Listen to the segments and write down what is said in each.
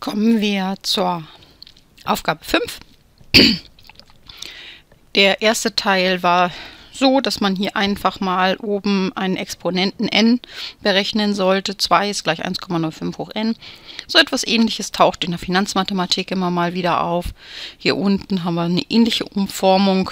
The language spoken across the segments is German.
Kommen wir zur Aufgabe 5. Der erste Teil war so, dass man hier einfach mal oben einen Exponenten n berechnen sollte. 2 ist gleich 1,05 hoch n. So etwas Ähnliches taucht in der Finanzmathematik immer mal wieder auf. Hier unten haben wir eine ähnliche Umformung.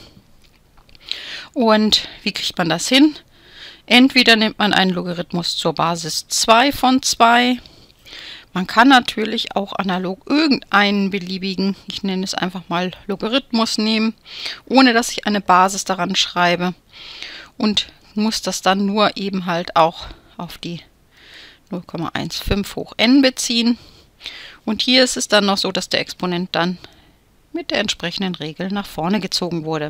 Und wie kriegt man das hin? Entweder nimmt man einen Logarithmus zur Basis 2 von 2. Man kann natürlich auch analog irgendeinen beliebigen, ich nenne es einfach mal Logarithmus nehmen, ohne dass ich eine Basis daran schreibe, und muss das dann nur eben halt auch auf die 0,15 hoch n beziehen. Und hier ist es dann noch so, dass der Exponent dann mit der entsprechenden Regel nach vorne gezogen wurde.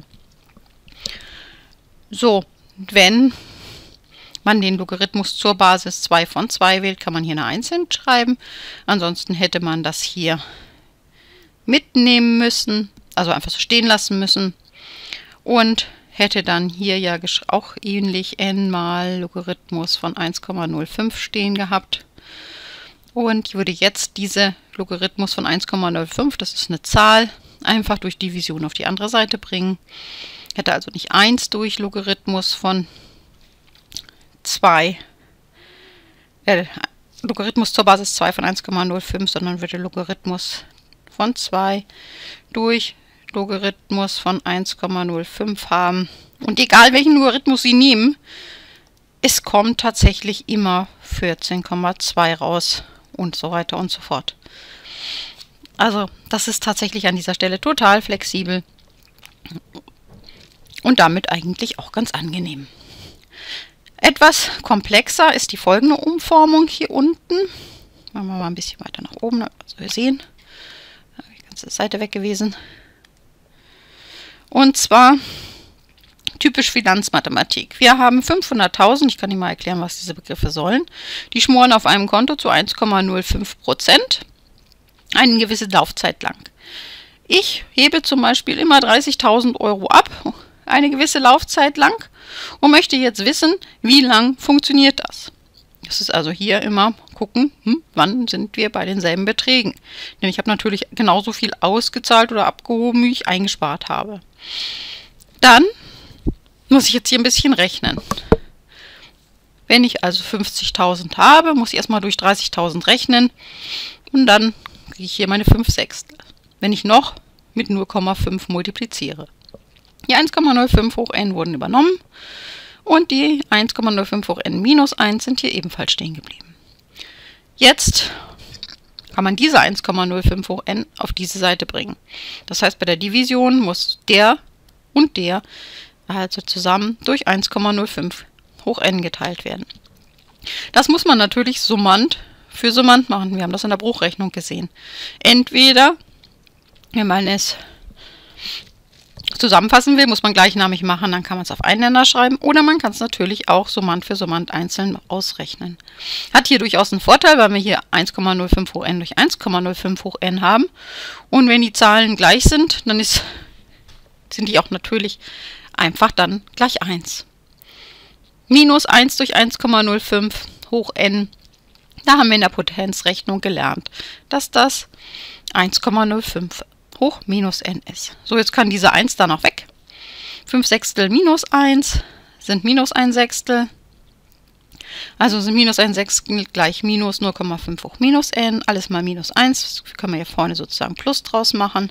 So, wenn man den Logarithmus zur Basis 2 von 2 wählt, kann man hier eine 1 hinschreiben. Ansonsten hätte man das hier mitnehmen müssen, also einfach so stehen lassen müssen. Und hätte dann hier ja auch ähnlich n mal Logarithmus von 1,05 stehen gehabt. Und ich würde jetzt diese Logarithmus von 1,05, das ist eine Zahl, einfach durch Division auf die andere Seite bringen. Hätte also nicht 1 durch Logarithmus von 2, Logarithmus zur Basis 2 von 1,05, sondern würde Logarithmus von 2 durch Logarithmus von 1,05 haben. Und egal welchen Logarithmus Sie nehmen, es kommt tatsächlich immer 14,2 raus und so weiter und so fort. Also das ist tatsächlich an dieser Stelle total flexibel und damit eigentlich auch ganz angenehm. Etwas komplexer ist die folgende Umformung hier unten. Machen wir mal ein bisschen weiter nach oben, also wir sehen, die ganze Seite weg gewesen. Und zwar typisch Finanzmathematik. Wir haben 500.000, ich kann Ihnen mal erklären, was diese Begriffe sollen. Die schmoren auf einem Konto zu 1,05%, eine gewisse Laufzeit lang. Ich hebe zum Beispiel immer 30.000 Euro ab, eine gewisse Laufzeit lang, und möchte jetzt wissen, wie lang funktioniert das. Das ist also hier immer gucken, wann sind wir bei denselben Beträgen. Denn ich habe natürlich genauso viel ausgezahlt oder abgehoben, wie ich eingespart habe. Dann muss ich jetzt hier ein bisschen rechnen. Wenn ich also 50.000 habe, muss ich erstmal durch 30.000 rechnen und dann kriege ich hier meine 5 Sechstel. Wenn ich noch mit 0,5 multipliziere. Die 1,05 hoch n wurden übernommen und die 1,05 hoch n minus 1 sind hier ebenfalls stehen geblieben. Jetzt kann man diese 1,05 hoch n auf diese Seite bringen. Das heißt, bei der Division muss der und der also zusammen durch 1,05 hoch n geteilt werden. Das muss man natürlich summand für summand machen. Wir haben das in der Bruchrechnung gesehen. Entweder, wenn man es zusammenfassen will, muss man gleichnamig machen, dann kann man es auf Einländer schreiben, oder man kann es natürlich auch summand für summand einzeln ausrechnen. Hat hier durchaus einen Vorteil, weil wir hier 1,05 hoch n durch 1,05 hoch n haben, und wenn die Zahlen gleich sind, dann sind die auch natürlich einfach dann gleich 1. Minus 1 durch 1,05 hoch n, da haben wir in der Potenzrechnung gelernt, dass das 1,05 hoch minus n ist. So, jetzt kann diese 1 da noch weg. 5 Sechstel minus 1 sind minus 1 Sechstel. Also sind minus 1 Sechstel gleich minus 0,5 hoch minus n. Alles mal minus 1. Das können wir hier vorne sozusagen Plus draus machen.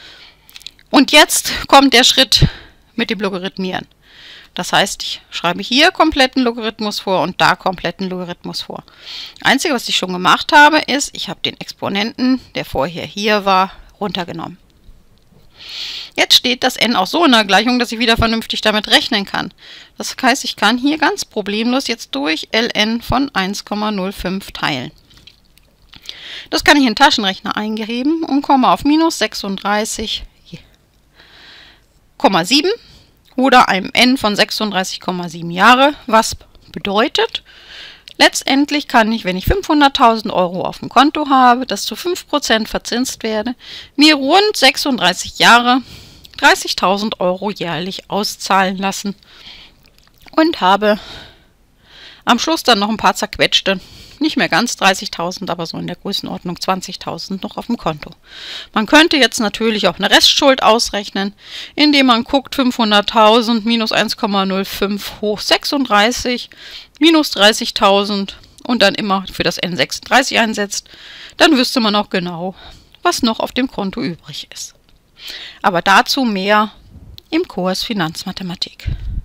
Und jetzt kommt der Schritt mit dem Logarithmieren. Das heißt, ich schreibe hier kompletten Logarithmus vor und da kompletten Logarithmus vor. Einzige, was ich schon gemacht habe, ist, ich habe den Exponenten, der vorher hier war, runtergenommen. Jetzt steht das n auch so in der Gleichung, dass ich wieder vernünftig damit rechnen kann. Das heißt, ich kann hier ganz problemlos jetzt durch ln von 1,05 teilen. Das kann ich in den Taschenrechner eingeben und komme auf minus 36,7 oder einem n von 36,7 Jahre, was bedeutet, letztendlich kann ich, wenn ich 500.000 Euro auf dem Konto habe, das zu 5% verzinst werde, mir rund 36 Jahre 30.000 Euro jährlich auszahlen lassen und habe am Schluss dann noch ein paar zerquetschte nicht mehr ganz 30.000, aber so in der Größenordnung 20.000 noch auf dem Konto. Man könnte jetzt natürlich auch eine Restschuld ausrechnen, indem man guckt 500.000 minus 1,05 hoch 36 minus 30.000 und dann immer für das N36 einsetzt. Dann wüsste man auch genau, was noch auf dem Konto übrig ist. Aber dazu mehr im Kurs Finanzmathematik.